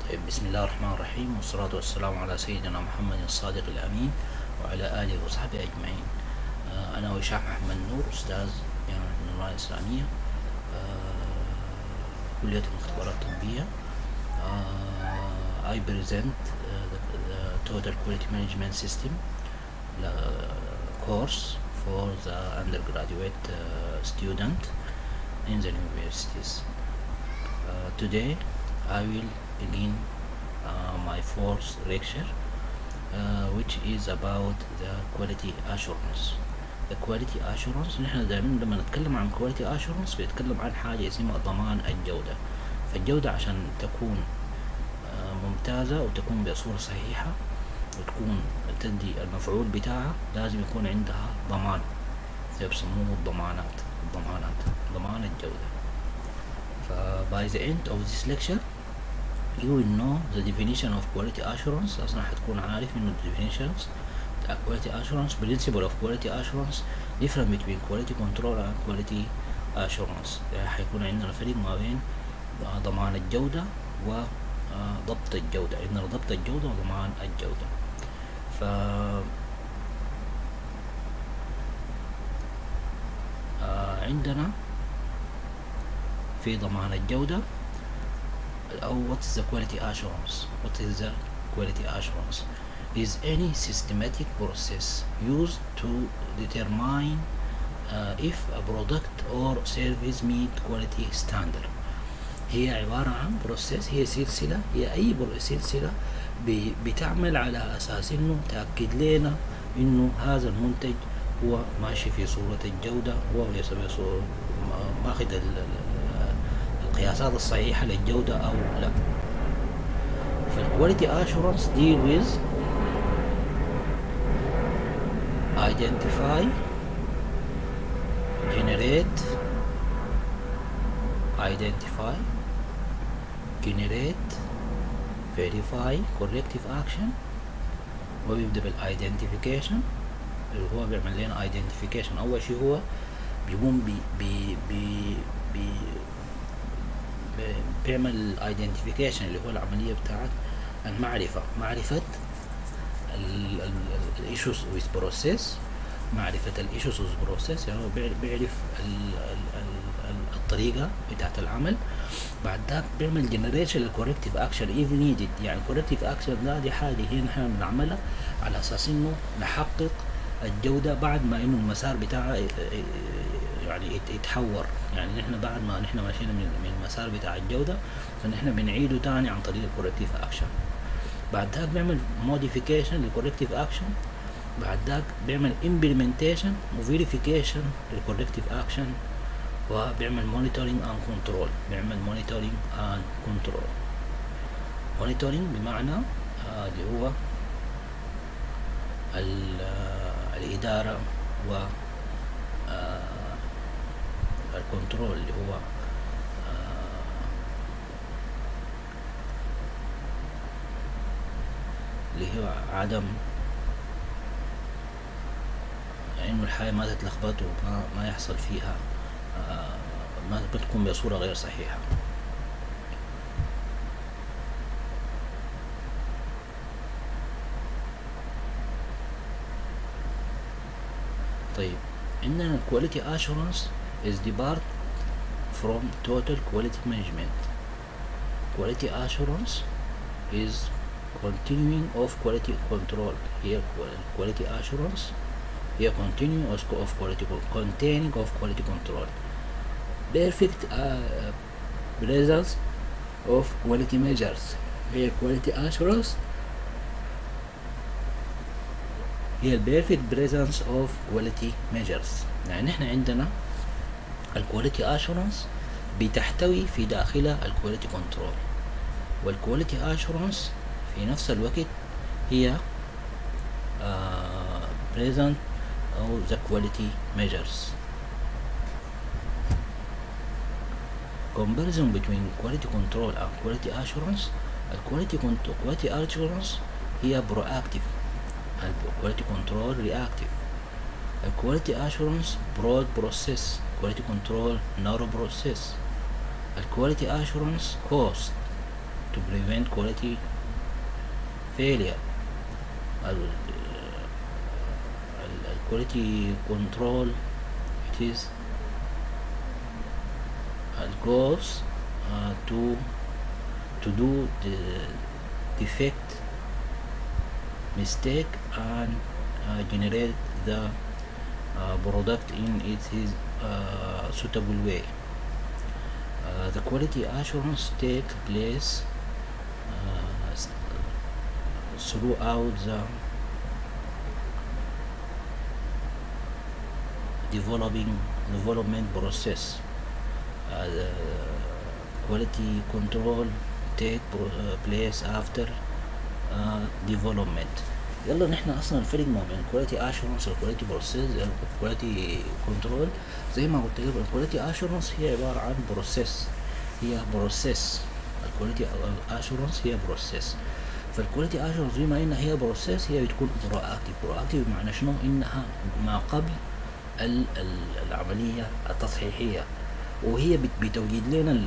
طيب، بسم الله الرحمن الرحيم، والصلاة والسلام على سيدنا محمد الصادق الأمين وعلى آله وصحبه أجمعين. أنا وشاح محمد نور، أستاذ جامعة النورانية الإسلامية، كلية المختبرات الطبية. I present the Total Quality Management System course for the undergraduate student in the universities. Today I will begin my fourth lecture, which is about the quality assurance. The quality assurance، نحن دائما لما نتكلم عن quality assurance بنتكلم عن حاجة اسمها ضمان الجودة. فالجودة عشان تكون ممتازة وتكون بصورة صحيحة وتكون تدي المفعول بتاعها، لازم يكون عندها ضمان، بيسموه الضمانات. ضمان الجودة. by the end of this lecture you will know the definition of quality assurance. أصلا حتكون عارف إنه definitions quality assurance, principle of quality assurance, difference between quality control and quality assurance. يعني حيكون عندنا فرق ما بين ضمان الجودة وضبط الجودة. عندنا ضبط الجودة وضمان الجودة. ف عندنا في ضمان الجودة أو what is the quality assurance? What is the quality assurance? Is any systematic process used to determine if a product or service meet quality standard. هي عبارة عن process، هي سلسلة، هي أي سلسلة بتعمل على أساس إنه تأكد لنا إنه هذا المنتج هو ماشي في صورة الجودة، هو ماخذ القياسات الصحيحة للجودة أو لا. فالquality assurance deal with identify, generate, verify corrective action. وبيبدأ بالايدنتيفيكيشن اللي هو بيعمل لنا ايدنتيفيكيشن. أول شيء هو بيقوم بيعمل identification اللي هو العملية بتاعت معرفة ال issues with process، معرفة ال issues with process. يعني هو بيعرف الطريقة بتاعت العمل. بعد ذاك بيعمل generation ل corrective action if needed. يعني corrective action دي حاجة هي نحن بنعملها على أساس إنه نحقق الجودة بعد ما إنه المسار بتاعها يعني يتحور. يعني نحن بعد ما نحن ماشيين من المسار بتاع الجودة، فنحن بنعيده تاني عن طريق الكوركتيف اكشن. بعد ذاك بيعمل موديفيكيشن للكوركتيف اكشن. بعد ذاك بيعمل امبلمنتيشن وفيريفيكيشن للكوركتيف اكشن. وبيعمل مونيتورينج اند كنترول. مونيتورينج بمعنى اللي هو الإدارة، و الكنترول اللي هو عدم يعني انه الحياة ما تتلخبط وما يحصل فيها ما بتكون بصورة غير صحيحة. طيب، عندنا quality assurance is depart from total quality management. Quality assurance is continuing of quality control. Here quality assurance here continuing of quality containing of quality control. Perfect presence of quality measures. Here quality assurance هي البيرفكت بريزنس اوف كواليتي ميجرز. يعني احنا عندنا الكواليتي اشورنس بتحتوي في داخلها الكواليتي كنترول، والكواليتي اشورنس في نفس الوقت هي بريزنت او ذا كواليتي ميجرز. comparison between quality control and quality assurance. quality assurance هي proactive، quality control reactive. quality assurance broad process، quality control narrow process. quality assurance cost to prevent quality failure. quality control, it is goes to do the defect, mistake, and generate the product in its suitable way. The quality assurance takes place throughout the development process. The quality control take place after development. يلا نحن اصلا الفرق ما بين الكواليتي اشورنس والكواليتي بروسيس الكواليتي كنترول زي ما قلت لكم. الكواليتي اشورنس هي عباره عن بروسيس، هي بروسيس. الكواليتي اشورنس هي بروسيس. فالكواليتي اشورنس بما انها هي بروسيس هي بتكون برواكتيف بمعنى شنو؟ انها ما قبل العمليه التصحيحيه، وهي بتوجد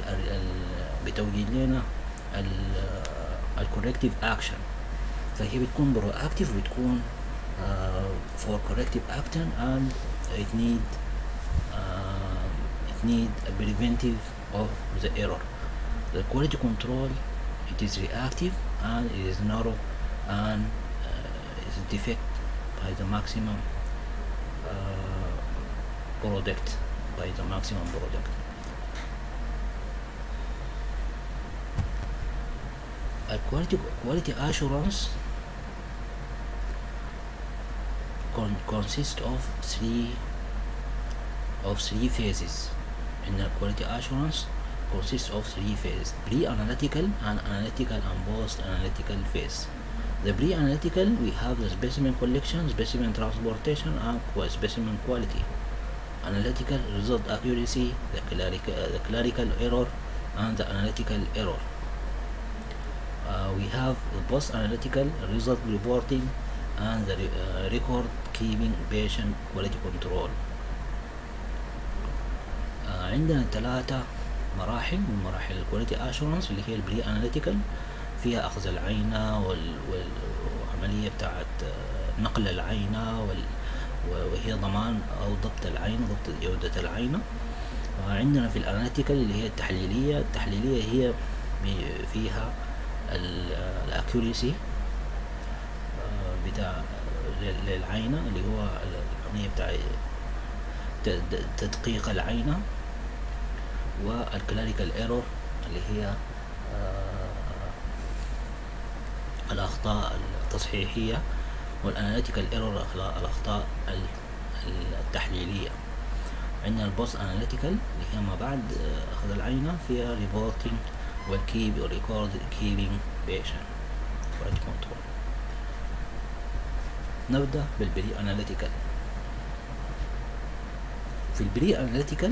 لنا الكوركتيف اكشن. فهي بتكون proactive بتكون for corrective action and it need a preventive of the error. The quality control, it is reactive and it is narrow and is defect by the maximum product. Quality assurance consists of three phases. In the quality assurance consists of three phases: pre-analytical and analytical and post-analytical phase. The pre-analytical, we have the specimen collection, specimen transportation, and specimen quality. Analytical, result accuracy, the clerical error, and the analytical error. We have the post-analytical, result reporting, and the record keeping patient quality control. عندنا 3 مراحل من مراحل الكواليتي اشورنس اللي هي البري اناليتيكال، فيها اخذ العينه والعمليه بتاعت نقل العينه وهي ضمان او ضبط العينه، ضبط جوده العينه. وعندنا في الاناليتيكال اللي هي التحليليه هي فيها الاكيوريسي بتاع للعينه اللي هو العمليه بتاع تدقيق العينه، والكلاريكال ايرور اللي هي الاخطاء التصحيحيه، والاناليتيكال ايرور الاخطاء التحليليه. عندنا البوست اناليتيكال اللي هي ما بعد اخذ العينه، فيها ريبورتنج والريكورد كيبينج بيشن كواليتي كنترول. نبدا بالبري اناليتيكال. في البري اناليتيكال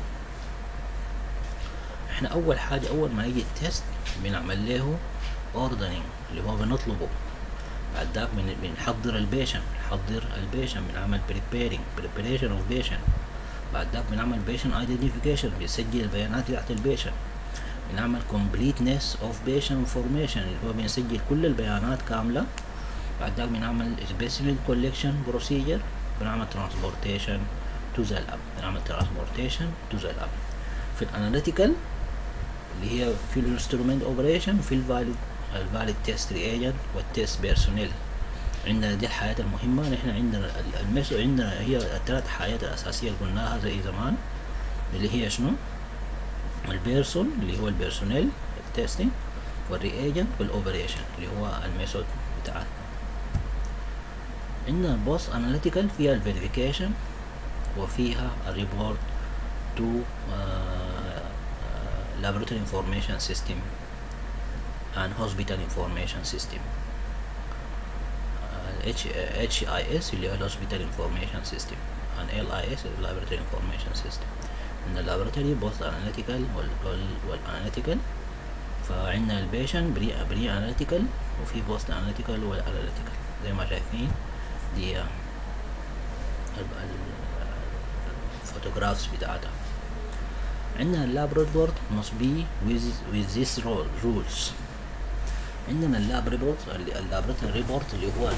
احنا اول حاجه اول ما يجي التست بنعمل له اوردرنج اللي هو بنطلبه. بعد ذاك بنحضر البيشن، بنعمل preparation of patient. بعد ذاك بنعمل patient identification، بنسجل البيانات بتاعت البيشن. بنعمل completeness of patient information اللي هو بنسجل كل البيانات كامله. بعد ذاك بنعمل specimen collection procedure، بنعمل transportation to the lab. في الاناليتيكال اللي هي في الانسترومنت اوبريشن وفي الفاليد تيست رياجنت والتيست بيرسونيل. عندنا دي الحاجات المهمه. نحن عندنا الميثود، عندنا هي الثلاث حاجات الاساسيه اللي قلناها زي زمان، اللي هي شنو؟ البيرسون اللي هو البيرسونيل التيستنج، والرياجنت والاوبريشن اللي هو الميثود بتاعتنا. عندنا البوست اناليتيكال فيها الفيريفيكيشن وفيها الريبورت to laboratory information system and hospital information system. HIS اللي هو hospital information system and LIS laboratory information system. عندنا laboratory both analytical والanalytical. فعندنا البيشن بري analytical وفي post analytical والanalytical زي ما شايفين دي الفوتوغرافز بتاعتها. عندنا اللاب ريبورت must be with these rules. عندنا اللابراتوري ريبورت اللي هو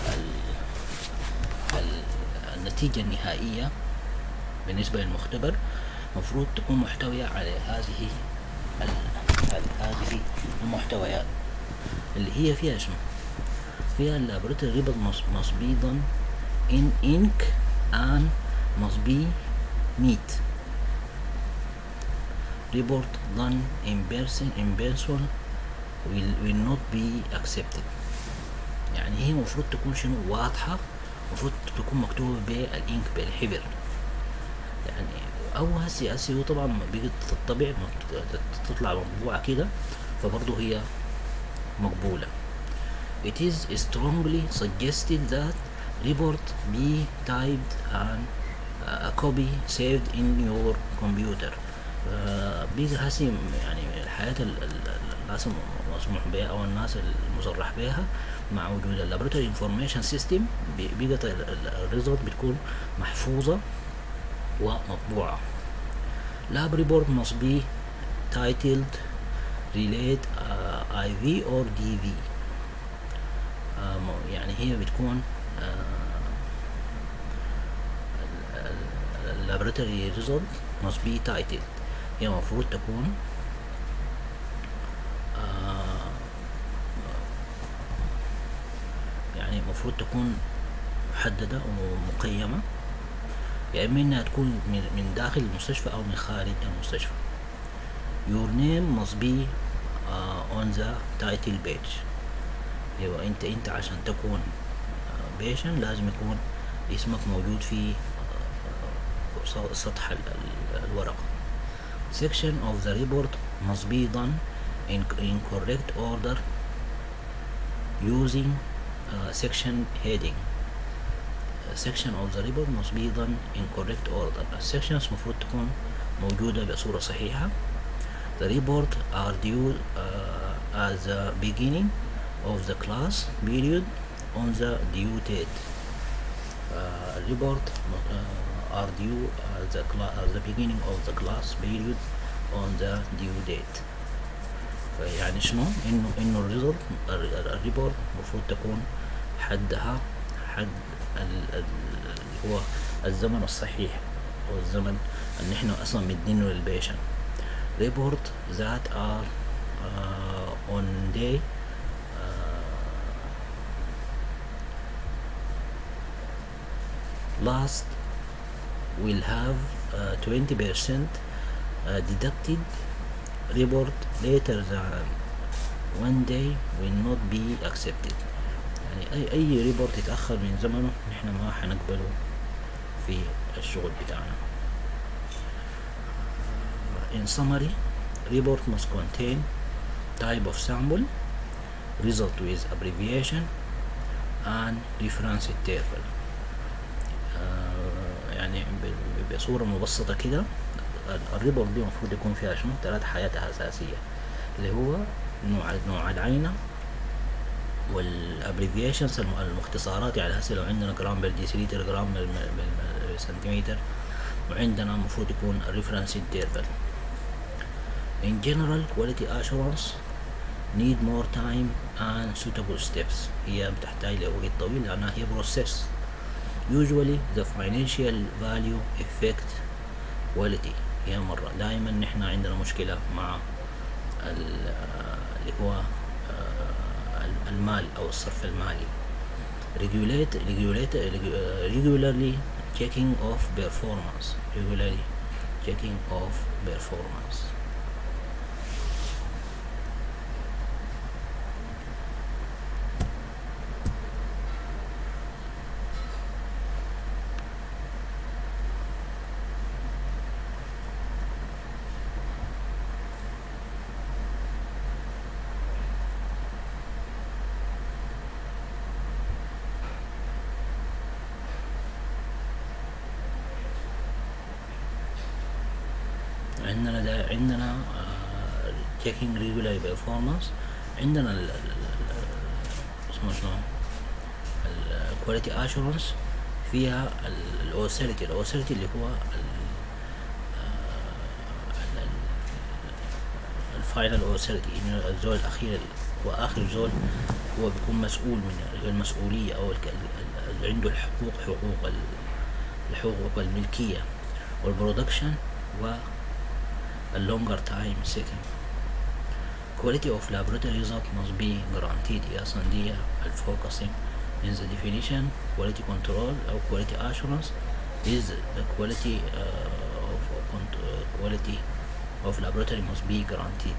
النتيجة النهائية بالنسبة للمختبر، مفروض تكون محتوية على هذه المحتويات اللي هي فيها شنو؟ فيها اللابراتوري ريبورت must be done in ink and must be neat. Report done in pencil will not be accepted. يعني هي المفروض تكون شنو؟ واضحة، المفروض تكون مكتوبة بالإنك بالحبر. يعني أو هسي هو طبعا بقت تطبع تطلع مطبوعة كده، فبرضه هي مقبولة. It is strongly suggested that report be typed and a copy saved in your computer. بيجي هسي يعني الحياة الناس المسموح بها أو الناس المصرح بها مع وجود اللابراتوري انفورميشن سيستم، بيجت الريزلت بتكون محفوظة ومطبوعة. lab report must be titled relate IV or DV. يعني هي بتكون laboratory result must be titled، هي المفروض تكون يعني المفروض تكون محددة ومقيمة، يا إما إنها تكون من داخل المستشفى أو من خارج المستشفى. Your name must be on the title page. يبقى انت عشان تكون patient لازم يكون اسمك موجود في سطح الورقة. Section of the report must be done in correct order using section heading. Section of the report must be done in correct order. السكشنز مفروض تكون موجودة بصورة صحيحة. The report are due at the beginning of the class period on the due date. Report are due at the beginning of the class period on the due date. يعني شنو؟ إنه الريبورت المفروض تكون حدها حد اللي هو الزمن الصحيح أو الزمن اللي نحن أصلا مدينه للبيشن. Report that are on day last will have 20% deducted. Report later than one day will not be accepted. يعني أي ريبورت يتأخر من زمنه نحن ما حنقبله في الشغل بتاعنا. In summary, report must contain type of sample, result with abbreviation and reference table. يعني بصورة مبسطة كده الريبورت دي المفروض يكون فيها شنو؟ 3 حاجات أساسية، اللي هو نوع العينة والابريفيشنز المختصرات. يعني هسه لو عندنا جرام بالديسيليتر، جرام بالسنتيمتر، وعندنا المفروض يكون ريفرنس انترفال. In general, quality assurance need more time and suitable steps. هي بتحتاج لوقت طويل لأنها هي process. Usually the financial value affect quality. هي مرة دائما نحن عندنا مشكلة مع اللي هو المال أو الصرف المالي. regularly checking of performance. regularly checking of performance. عندنا checking regular performance. عندنا اسمه شنو quality assurance فيها الauthority اللي هو final authority، إنه الزول الأخير هو آخر زول، هو بيكون مسؤول من المسؤولية أو اللي عنده الحقوق الملكية والبرودكشن واللونجر تايم سيتنج. Quality of laboratory result must be guaranteed. أصلا دي الفوكسing in the definition. Quality control أو quality assurance is the quality of laboratory must be guaranteed.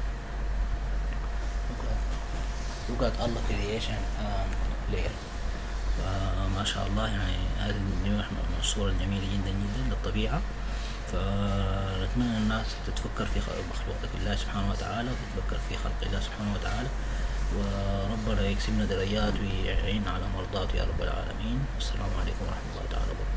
Look at Allah creation and layer. ما شاء الله، يعني هذه من الصورة الجميلة جدا جدا للطبيعة. فنتمنى الناس تتفكر في مخلوقات الله سبحانه وتعالى، وتتفكر في خلق الله سبحانه وتعالى، وربنا يكسبنا درجات ويعين على مرضاته يا رب العالمين. السلام عليكم ورحمة الله تعالى وبركاته.